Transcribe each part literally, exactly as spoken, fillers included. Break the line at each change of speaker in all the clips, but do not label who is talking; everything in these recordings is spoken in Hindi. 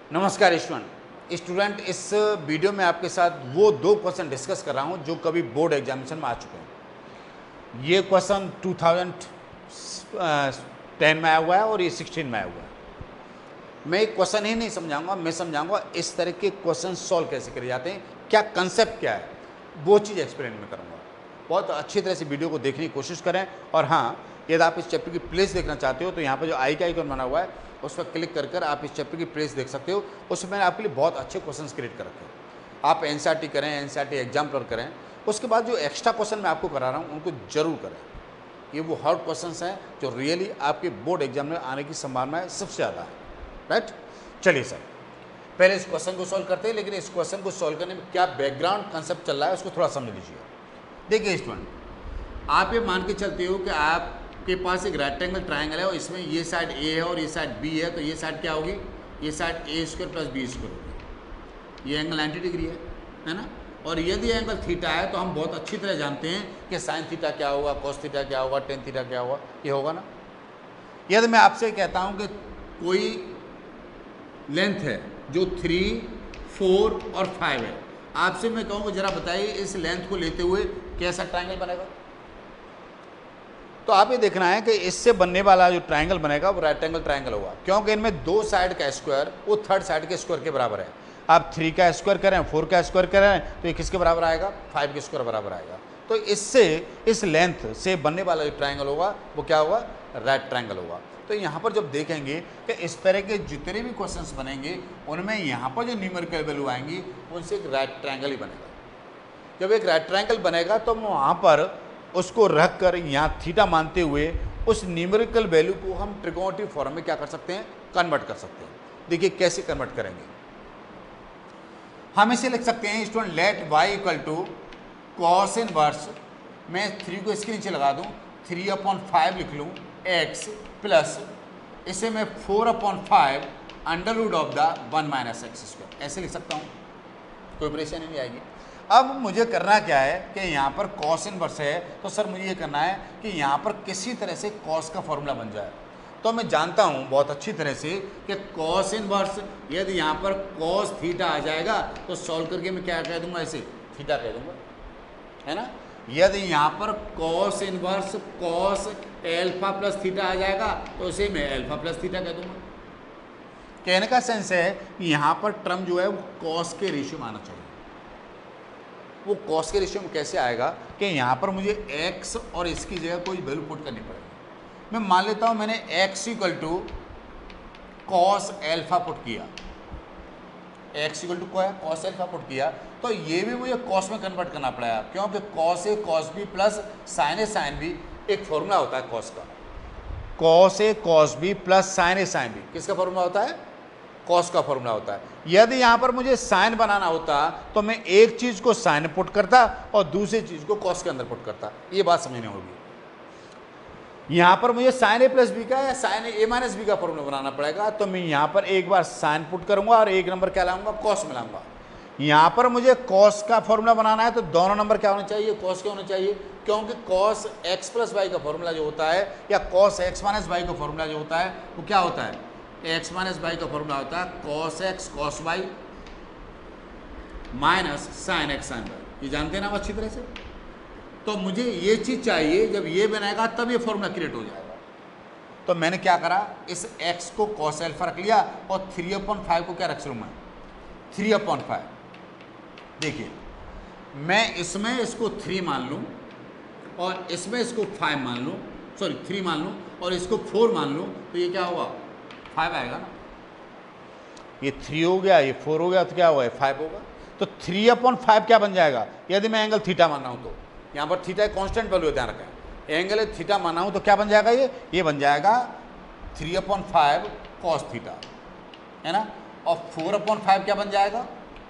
नमस्कार स्टूडेंट स्टूडेंट इस वीडियो में आपके साथ वो दो क्वेश्चन डिस्कस कर रहा हूँ जो कभी बोर्ड एग्जामिनेशन में आ चुके हैं। ये क्वेश्चन टू थाउजेंड टेन में आया हुआ है और ये सिक्सटीन में आया हुआ है। मैं एक क्वेश्चन ही नहीं समझाऊंगा, मैं समझाऊंगा इस तरह के क्वेश्चन सॉल्व कैसे करे जाते हैं, क्या कंसेप्ट क्या है, वो चीज़ एक्सप्लेन में करूँगा। बहुत अच्छी तरह से वीडियो को देखने की कोशिश करें। और हाँ, यदि आप इस चैप्टर की प्लेस देखना चाहते हो तो यहाँ पर जो आई का आइकन बना हुआ है उस पर क्लिक कर कर आप इस चैप्टर की प्लेस देख सकते हो। उसमें मैंने आपके लिए बहुत अच्छे क्वेश्चंस क्रिएट कर रखे हैं। आप एनसीईआरटी करें, एनसीईआरटी एग्जाम्पलर करें, उसके बाद जो एक्स्ट्रा क्वेश्चन मैं आपको करा रहा हूँ उनको जरूर करें। ये वो हार्ड क्वेश्चंस हैं जो रियली आपके बोर्ड एग्जाम में आने की संभावना सबसे ज़्यादा है। राइट, चलिए सर पहले इस क्वेश्चन को सॉल्व करते हैं, लेकिन इस क्वेश्चन को सॉल्व करने में क्या बैकग्राउंड कंसेप्ट चल रहा है उसको थोड़ा समझ लीजिए। देखिए स्टूडेंट, आप ये मान के चलते हो कि आपके पास एक रेक्टेंगल ट्राइंगल है और इसमें ये साइड ए है और ये साइड बी है, तो ये साइड क्या होगी, ये side A square plus B square होगी। ये एंगल नाइन्टी डिग्री है है ना। और यदि एंगल थीटा है तो हम बहुत अच्छी तरह जानते हैं कि साइन थीटा क्या होगा, कॉस थीटा क्या होगा, टेन थीटा क्या होगा, ये होगा ना। यदि मैं आपसे कहता हूँ कि कोई लेंथ है जो थ्री फोर और फाइव है, आपसे मैं कहूँगा जरा बताइए इस लेंथ को लेते हुए कैसा ट्राइंगल बनेगा। तो आप ये देखना है कि इससे बनने वाला जो ट्राइंगल बनेगा वो राइट एंगल ट्राइंगल होगा, क्योंकि इनमें दो साइड का स्क्वायर वो थर्ड साइड के स्क्वायर के बराबर है। आप थ्री का स्क्वायर करें, फोर का स्क्वायर करें तो ये किसके बराबर आएगा, फाइव के स्क्वायर बराबर आएगा। तो इससे इस लेंथ से बनने वाला जो ट्राइंगल होगा वो क्या होगा, राइट ट्राइंगल होगा। तो यहाँ पर जब देखेंगे कि इस तरह के जितने भी क्वेश्चंस बनेंगे उनमें यहाँ पर जो न्यूमेरिकल वैल्यू आएंगी उनसे एक राइट ट्राइंगल ही बनेगा। जब एक राइट ट्राइंगल बनेगा तो वहाँ पर उसको रख कर यहाँ थीटा मानते हुए उस न्यूमेरिकल वैल्यू को हम ट्रिगोनोमेट्रिक फॉर्म में क्या कर सकते हैं, कन्वर्ट कर सकते हैं। देखिए कैसे कन्वर्ट करेंगे। हम इसे लिख सकते हैं student, let y equal to cos inverse, मैं थ्री को इसके नीचे लगा दूं, थ्री अपॉन फाइव लिख लूँ x प्लस इसे मैं four upon five under root of the one minus x square, ऐसे लिख सकता हूँ, कोई परेशानी नहीं आएगी। अब मुझे करना क्या है कि यहाँ पर कॉस इनवर्स है तो सर मुझे ये करना है कि यहाँ पर किसी तरह से कॉस का फॉर्मूला बन जाए। तो मैं जानता हूँ बहुत अच्छी तरह से कि कॉस इनवर्स, यदि यहाँ पर कॉस थीटा आ जाएगा तो सॉल्व करके मैं क्या कह दूंगा, ऐसे थीटा कह दूंगा, है ना। यदि यहाँ पर cos inverse cos alpha plus theta आ जाएगा तो इसे मैं एल्फा प्लस थीटा कह दूंगा। कहने का सेंस है कि यहाँ पर टर्म जो है वो कॉस के रेशियो में आना चाहिए। वो कॉस के रेशियो में कैसे आएगा कि यहाँ पर मुझे x और इसकी जगह कोई वैल्यू पुट करनी पड़ेगी। मैं मान लेता हूँ मैंने x equal to cos alpha put किया, x equal to cos alpha put किया, तो ये भी मुझे कॉस में कन्वर्ट करना पड़ेगा, क्योंकि cos A cos B plus sine A sine B एक फॉर्मूला होता है कॉस का। Cos A cos B plus sine A sine B किसका फॉर्मूला होता है, कॉस का फॉर्मूला होता है। यदि यहाँ पर मुझे साइन बनाना होता तो मैं एक चीज़ को साइन पुट करता और दूसरी चीज़ को कॉस के अंदर पुट करता। ये बात समझनी होगी। यहाँ पर मुझे साइन ए प्लस बी का या साइन ए माइनस बी का फॉर्मूला बनाना पड़ेगा, तो मैं यहाँ पर एक बार साइन पुट करूँगा और एक नंबर क्या लाऊंगा, कॉस में लाऊंगा। यहाँ पर मुझे कॉस का फॉर्मूला बनाना है तो दोनों नंबर क्या होने चाहिए, कॉस के होने चाहिए, क्योंकि कॉस एक्स प्लस वाई का फॉर्मूला जो होता है या कॉस एक्स माइनस वाई का फॉर्मूला जो होता है वो क्या होता है, एक्स माइनस वाई का फॉर्मूला होता है cos x cos y minus sine x sine y. ये जानते हैं ना आप अच्छी तरह से। तो मुझे ये चीज़ चाहिए, जब ये बनेगा तब ये फॉर्मूला क्रिएट हो जाएगा। तो मैंने क्या करा, इस x को कॉस एल्फा रख लिया और थ्री अपॉन फाइव को क्या रख लूँ मैं, थ्री अपॉन फाइव। देखिए मैं इसमें इसको थ्री मान लूँ और इसमें इसको फाइव मान लूँ, सॉरी थ्री मान लूँ और इसको फोर मान लूँ, तो ये क्या होगा, फाइव आएगा ना। ये थ्री हो गया, ये फोर हो गया, तो क्या होगा, फाइव होगा। तो थ्री अपॉन फाइव क्या बन जाएगा, यदि मैं एंगल थीटा मान रहा हूँ तो यहाँ पर थीटा कांस्टेंट वैल्यू ध्यान रखें, एंगल थीटा माना हूँ तो क्या बन जाएगा, ये ये बन जाएगा three upon five cos theta, है ना। और फोर अपॉन फाइव क्या बन जाएगा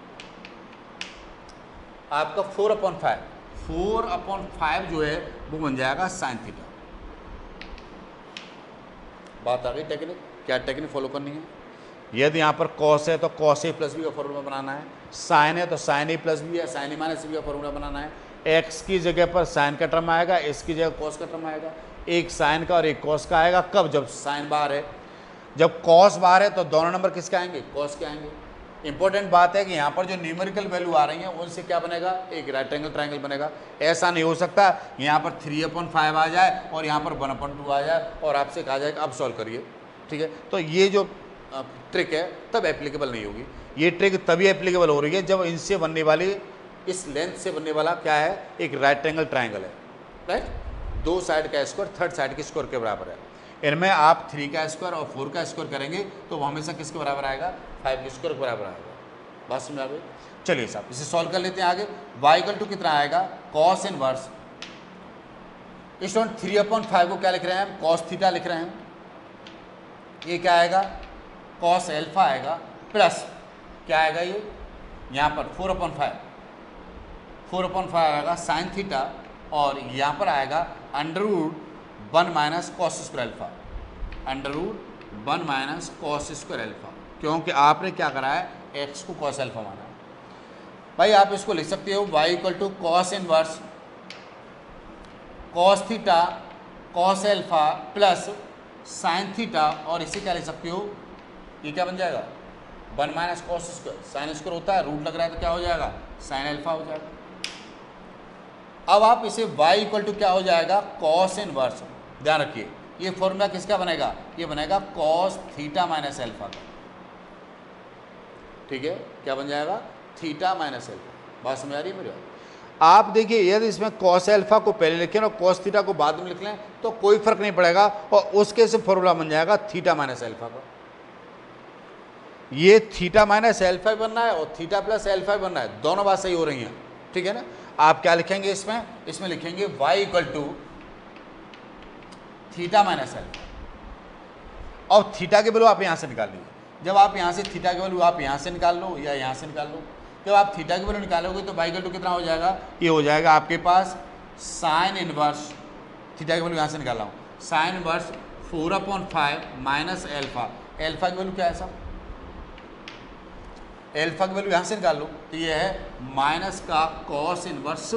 आपका, four upon five four upon five जो है वो बन जाएगा साइन थीटा। बात आ गई टेक्निक, क्या टेक्निक फॉलो करनी है। यदि यहाँ पर कॉस है तो कॉस ए प्लस बी का फॉर्मूला बनाना है, साइन है तो साइन ए प्लस बी या साइन ए माइनस बी का फॉर्मूला बनाना है। एक्स की जगह पर साइन का टर्म आएगा, इसकी जगह कॉस का टर्म आएगा, एक साइन का और एक कॉस का आएगा। कब, जब साइन बाहर है। जब कॉस बाहर है तो दोनों नंबर किसके आएंगे, कॉस के आएंगे। इंपॉर्टेंट बात है कि यहाँ पर जो न्यूमेरिकल वैल्यू आ रही हैं उनसे क्या बनेगा, एक राइट एंगल ट्रायंगल बनेगा। ऐसा नहीं हो सकता यहाँ पर थ्री अपॉन फाइव आ जाए और यहाँ पर वन अपॉन टू आ जाए और आपसे कहा जाए कि अब सॉल्व करिए, ठीक है। तो ये जो ट्रिक है तब एप्लीकेबल नहीं होगी। ये ट्रिक तभी एप्लीकेबल हो रही है जब इनसे बनने वाली, इस लेंथ से बनने वाला क्या है, एक राइट एंगल ट्रायंगल है, राइट। दो साइड का स्क्वायर थर्ड साइड के स्क्वायर के बराबर है। इनमें आप थ्री का स्क्वायर और फोर का स्क्वायर करेंगे तो वो हमेशा किसके बराबर आएगा, फाइव के स्क्वायर के बराबर आएगा। बात समझ आ गई। चलिए साहब इसे सॉल्व कर लेते हैं आगे। y इक्वल टू कितना आएगा, कॉस इनवर्स, इस थ्री अपॉन फाइव को क्या लिख रहे हैं हम, कॉस थीटा लिख रहे हैं। ये क्या आएगा, कॉस एल्फा आएगा, प्लस क्या आएगा ये यहाँ पर four upon five, four upon five आएगा साइन थीटा, और यहाँ पर आएगा under root one minus cos square alpha, under root one minus cos square alpha, क्योंकि आपने क्या करा है, एक्स को कॉस एल्फा माना है। भाई आप इसको लिख सकते हो y equal to cos inverse cos theta cos alpha plus sine theta, और इसे क्या लिख सकते हो, ये क्या बन जाएगा, one minus cos square, sine square होता है, रूट लग रहा है तो क्या हो जाएगा, साइन एल्फा हो जाएगा। अब आप इसे y इक्वल टू क्या हो जाएगा, कॉस इनवर्स, ध्यान रखिए ये फॉर्मूला किसका बनेगा, ये बनेगा कॉस थीटा माइनस एल्फा का, ठीक है। क्या बन जाएगा, थीटा माइनस एल्फा। बात समझ आ रही है मेरी। आप देखिए यदि इसमें कॉस एल्फा को पहले लिखें और कॉस थीटा को बाद में लिख लें तो कोई फर्क नहीं पड़ेगा, और उसके से फॉर्मूला बन जाएगा थीटा माइनस एल्फा का। ये थीटा माइनस एल्फा बनना है और थीटा प्लस एल्फा बनना है, दोनों बात सही हो रही हैं, ठीक है ना। आप क्या लिखेंगे इसमें, इसमें लिखेंगे y equal to theta minus alpha, और थीटा के वैल्यू आप यहां से निकाल लीजिए। जब आप यहाँ से थीटा की वैल्यू आप यहाँ से निकाल लो या यहाँ से निकाल लो, जब आप थीटा की वैल्यू निकालोगे तो y इक्वल टू कितना हो जाएगा, ये हो जाएगा आपके पास साइन इनवर्स, थीटा की वैल्यू यहाँ से निकाला हूँ, sine inverse four upon five minus alpha, alpha की वैल्यू क्या है साहब, एल्फा की वैल्यू यहाँ से निकाल लो तो ये है माइनस का कॉस इनवर्स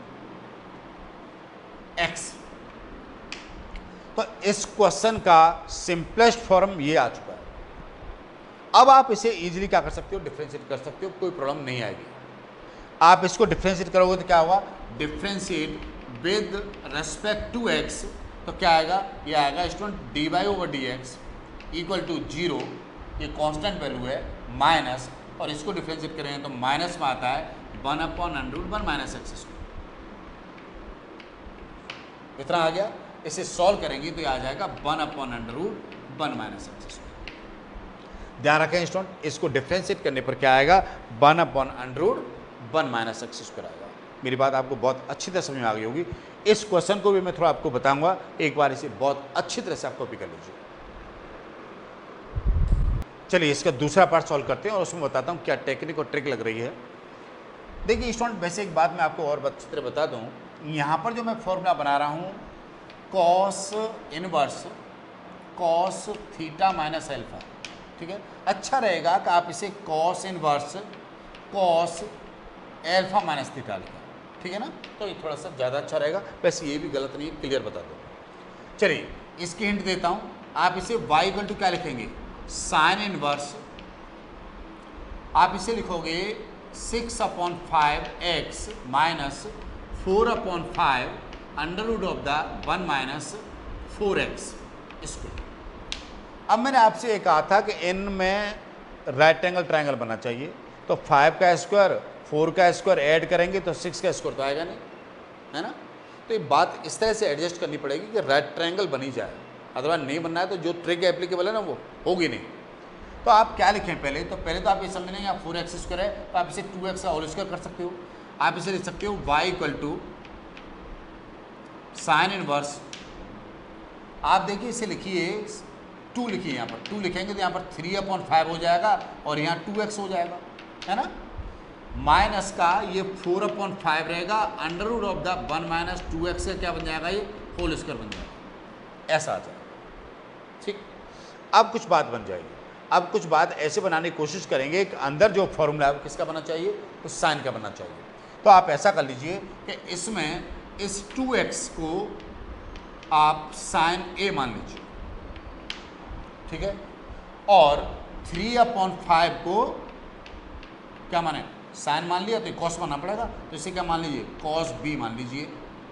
एक्स। तो इस क्वेश्चन का सिंपलेस्ट फॉर्म ये आ चुका है। अब आप इसे इजीली क्या कर सकते हो, डिफ्रेंशिएट कर सकते हो, कोई प्रॉब्लम नहीं आएगी। आप इसको डिफ्रेंशिएट करोगे तो क्या होगा, differentiate with respect to x, तो क्या आएगा, ये आएगा student d y over d x equal to zero, ये कांस्टेंट वैल्यू है, माइनस, और इसको डिफ्रेंशिएट करेंगे तो माइनस में आता है one upon under root one minus x square, इतना आ गया। इसे सॉल्व करेंगे तो ये आ जाएगा one upon under root one minus x square. ध्यान रखें स्टूडेंट, इसको डिफ्रेंशिएट करने पर क्या आएगा, one upon under root one minus x square आएगा। मेरी बात आपको बहुत अच्छी तरह समझ में आ गई होगी। इस क्वेश्चन को भी मैं थोड़ा आपको बताऊंगा, एक बार इसे बहुत अच्छी तरह से आप कॉपी कर लीजिए। चलिए इसका दूसरा पार्ट सॉल्व करते हैं और उसमें बताता हूँ क्या टेक्निक और ट्रिक लग रही है। देखिए स्टूडेंट, वैसे एक बात मैं आपको और अच्छी तरह बता दूँ, यहाँ पर जो मैं फॉर्मूला बना रहा हूँ cos inverse cos theta minus alpha, ठीक है। अच्छा रहेगा कि आप इसे cos inverse cos alpha minus theta लिखें, ठीक है ना, तो ये थोड़ा सा ज़्यादा अच्छा रहेगा। वैसे ये भी गलत नहीं, क्लियर बता दो। चलिए इसकी हिंट देता हूँ, आप इसे y इक्वल टू क्या लिखेंगे, साइन इनवर्स, आप इसे लिखोगे six upon five x minus four upon five under root of the one minus four x square. अब मैंने आपसे ये कहा था कि इन में राइट एंगल ट्रायंगल बनना चाहिए, तो फाइव का स्क्वायर फोर का स्क्वायर ऐड करेंगे तो सिक्स का स्क्वायर तो आएगा नहीं, है ना। तो ये बात इस तरह से एडजस्ट करनी पड़ेगी कि राइट ट्रायंगल बन ही जाए, अदरवाइज नहीं बनना है तो जो ट्रिक एप्लीकेबल है ना वो होगी नहीं। तो आप क्या लिखें पहले, तो पहले तो आप ये समझ लें यहाँ फोर एक्स स्क्वायर है तो आप इसे टू एक्स का होल स्क्वायर कर सकते हो। आप इसे लिख सकते हो y equal to sine inverse, आप देखिए इसे लिखिए टू लिखिए, यहाँ पर टू लिखेंगे तो यहाँ पर थ्री अपॉन फाइव हो जाएगा और यहाँ टू एक्स हो जाएगा, है ना। माइनस का ये फोर अपॉन फाइव रहेगा, under root of the one minus two x का क्या बन जाएगा, ये होल स्क्वायर बन जाएगा, ऐसा आ जाएगा, ठीक। अब कुछ बात बन जाएगी, अब कुछ बात ऐसे बनाने की कोशिश करेंगे कि अंदर जो फॉर्मूला है वो किसका बनना चाहिए, तो साइन का बनना चाहिए। तो आप ऐसा कर लीजिए कि इसमें इस टू एक्स को आप साइन ए मान लीजिए, ठीक है। और थ्री अपॉन फाइव को क्या माने, साइन मान लिया, तो कॉस मानना पड़ेगा, तो इसे क्या मान लीजिए, कॉस बी मान लीजिए,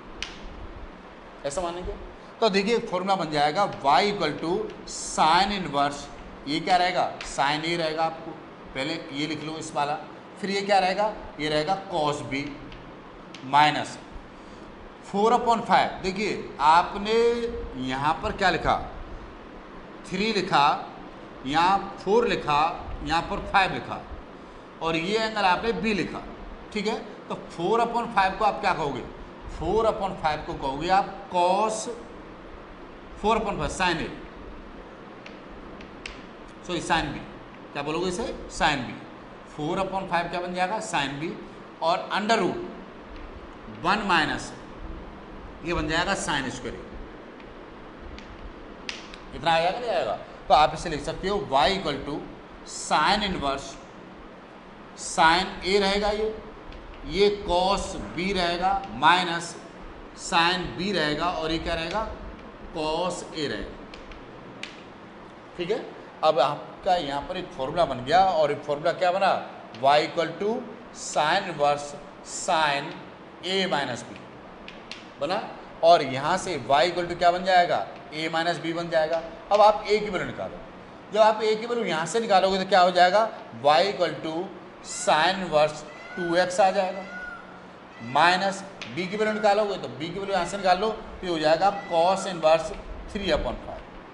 ऐसा मानेंगे। तो देखिए फॉर्मूला बन जाएगा y equal to sine inverse, ये क्या रहेगा, साइन ए रहेगा, आपको पहले ये लिख लो इस वाला, फिर ये क्या रहेगा, ये रहेगा cos B minus four upon five. देखिए आपने यहाँ पर क्या लिखा, थ्री लिखा, यहाँ फोर लिखा, यहाँ पर फाइव लिखा, और ये एंगल आपने बी लिखा, ठीक है। तो फोर अपॉन फाइव को आप क्या कहोगे, फोर अपॉन फाइव को कहोगे आप cos four upon five sine A, sorry sine B, क्या बोलोगे इसे, sine B. Four upon five क्या बन जाएगा, साइन बी, और अंडर रूट वन माइनस ये बन जाएगा साइन स्क्वायर, इतना आएगा कि नहीं आएगा। तो आप इसे लिख सकते हो y equal to sine inverse, sine A रहेगा ये ये कॉस बी रहेगा माइनस साइन बी रहेगा, और ये क्या रहेगा, कॉस ए रहेगा, ठीक है। अब आपका यहाँ पर एक फॉर्मूला बन गया, और एक फॉर्मूला क्या बना, y equal to sine inverse sine A minus B बना, और यहाँ से y इक्वल टू क्या बन जाएगा, a माइनस बी बन जाएगा। अब आप a की वैल्यू निकालो, जब आप a की वैल्यू यहाँ से निकालोगे तो क्या हो जाएगा, y equal to sine inverse two x आ जाएगा, माइनस b की वैल्यू निकालोगे तो b की वैल्यू यहाँ से निकाल लो, तो हो जाएगा cos inverse three upon five.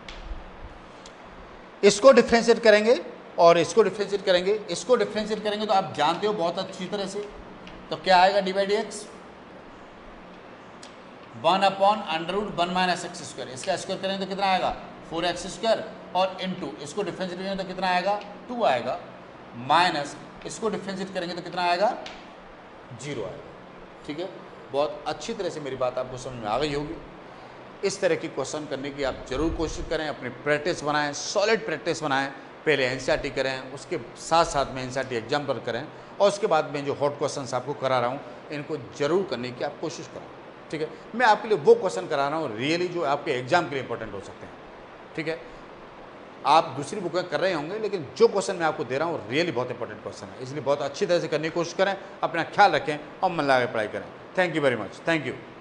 इसको डिफ्रेंशिएट करेंगे और इसको डिफ्रेंशिएट करेंगे, इसको डिफ्रेंशिएट करेंगे तो आप जानते हो बहुत अच्छी तरह से, तो क्या आएगा, d by d x one upon under root one minus x square, इसका स्क्वायर करेंगे तो कितना आएगा, फोर एक्स स्क्वायर, और इनटू इसको डिफ्रेंशिएट करेंगे तो कितना आएगा, टू आएगा, माइनस इसको डिफ्रेंशिएट करेंगे तो कितना आएगा, जीरो आएगा, ठीक है। बहुत अच्छी तरह से मेरी बात आपको समझ में आ गई होगी। इस तरह की क्वेश्चन करने की आप जरूर कोशिश करें, अपनी प्रैक्टिस बनाएं, सॉलिड प्रैक्टिस बनाएं, पहले एनसीईआरटी करें, उसके साथ साथ में एनसीईआरटी एग्जाम पर करें, और उसके बाद में जो हॉट क्वेश्चंस आपको करा रहा हूँ इनको जरूर करने की आप कोशिश करें, ठीक है। मैं आपके लिए वो क्वेश्चन करा रहा हूँ रियली जो आपके एग्जाम के लिए इंपॉर्टेंट हो सकते हैं, ठीक है। आप दूसरी बुकें कर रहे होंगे, लेकिन जो क्वेश्चन मैं आपको दे रहा हूँ रियली बहुत इंपॉर्टेंट क्वेश्चन है, इसलिए बहुत अच्छी तरह से करने की कोशिश करें, अपना ख्याल रखें और मन लगा के पढ़ाई करें। Thank you very much, thank you.